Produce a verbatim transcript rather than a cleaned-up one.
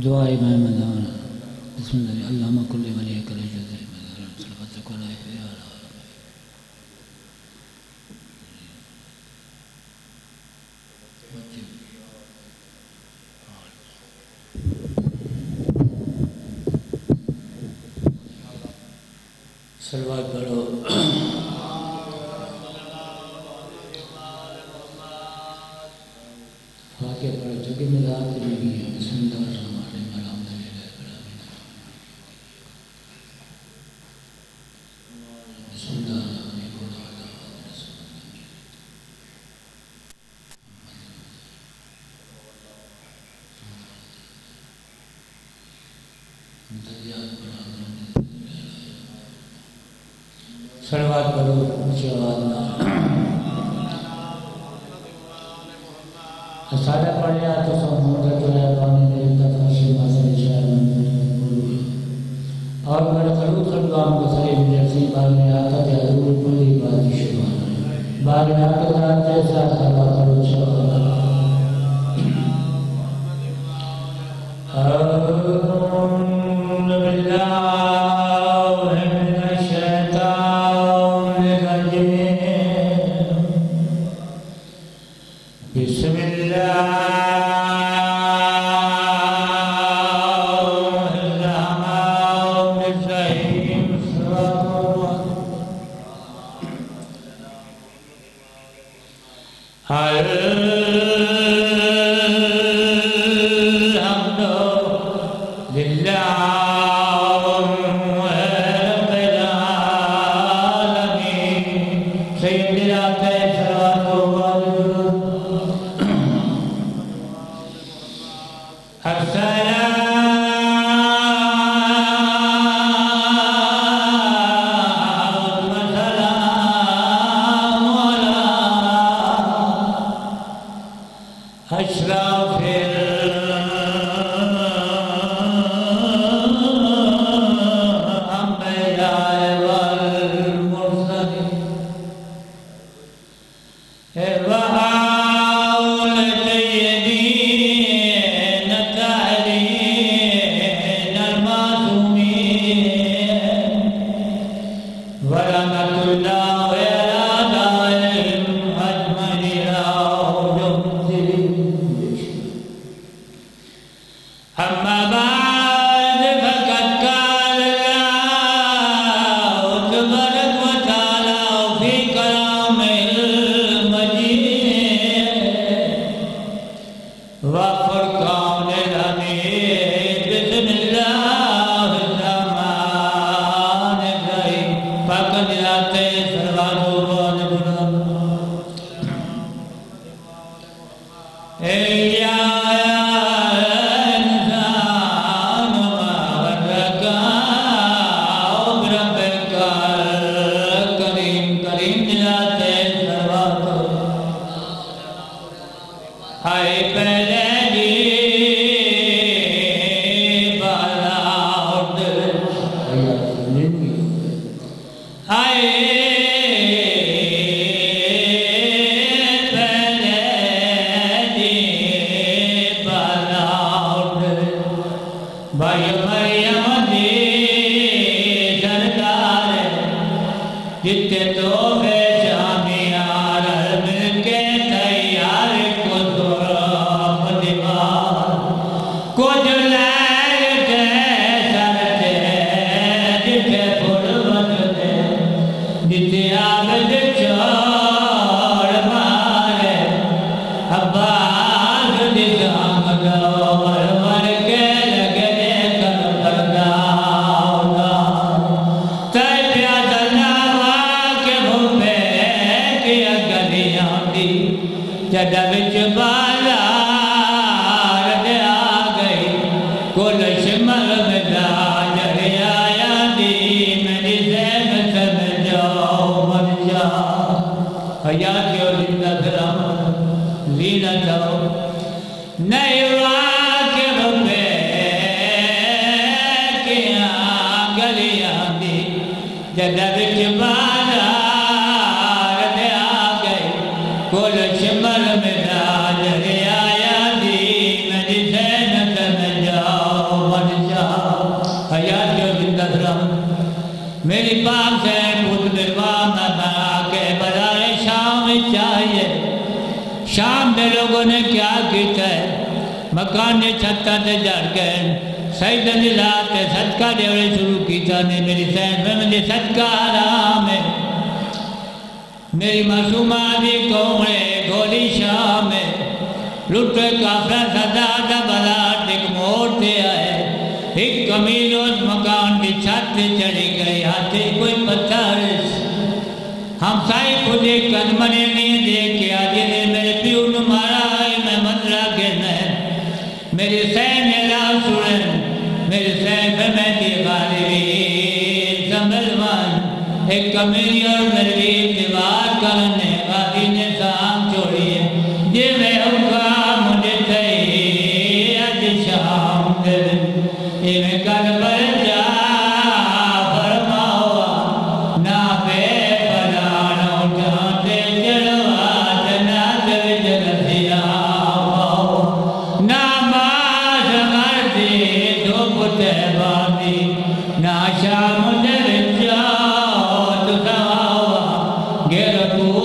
دعائے میں مدان بسم اللہ علامہ کل ولی کرے جزے مدان صلوات کو لائے فی آلہ صلوات پڑھو فاتحہ پڑھو جگہ میں رات کی بھی ہے بسم اللہ الرحمن الرحیم الحمد للہ بسم اللہ صلوات پڑھو اونچی آواز نہ سادہ پڑھ لیا تو سب موجہ جو ہے پانی دے تفاشی ماسر شاہ اور بڑے خلوط خلقام کو سلیم جرسی باغی آتا تھے حضور کلی بازی شبان باغی آتا تھا جیسا خلا خلوط شبان اعوذ باللہ بسم اللہ الرحمن الرحیم الحمد للہ رب العالمین سیدنا اشراف الانبیاء والمرسلین وحول سیدین الطاہرین المعصومین ورحمۃ اللہ أما بعد فقد قال الله تبارك وتعالى في كلامه المجيد وفرقانه الحميد بسم الله الرحمن الرحيم فقد آتے صلوات بھائی مریم دی سردار جتے تو بے جامیار مل کے تیار کو دورم دیوار کو جلائے کے سرتے جتے پھول بندے جتے آبد چوڑ مارے عباس دی زامدور مر کے جدہ وچ بالار دے آگئی کل شمل مدا جڑی آیا دی میری زین سمجھاؤ من جا حیاتیو زندہ درام لینا جاؤ نئی واقع بے کیا گلیاں دی جدہ وچ بالار دے آگئی کل شمل میں راج ریا دی میری زینت میں جاؤ چاہیے. شام دے لوگوں نے کیا کیتا ہے؟ مکان نے چھتاں تے جڑ گئے. سجدے دی ذات تے صدقہ دیوڑے شروع کیتا نے. میری سین میں مجھے صدقہ حرام ہے. میری معصومہ دی کومڑے گولی شام ہے. لٹے کافرہ صدا دا بلار دیکھ موڑ تے آئے. ایک کمیل اس مکان کی چھت تے چڑھی گئی. ہاتھے کوئی پتھر ہم سائی خودی قدمنے نہیں دیکھ کے آجے نے میرے پیو نو مارا ہے. میں مدرہ گرنا ہے. میری سین اعلان سنن. میری سین پہ میں دی غالبی سنبلوان. ایک کمیلی اور میری دیوار کرنے غازی نے سام چھوڑی ہے. یہ میں حکام مجھے تھی اج شام دل. یہ میں کل پر جا فرماؤا نا بے پلانو جانتے جلوات نا دوج رسیا پاؤ نا باز مردی دو پتے باندی نا شام دل جاؤ تو سواؤا گر کو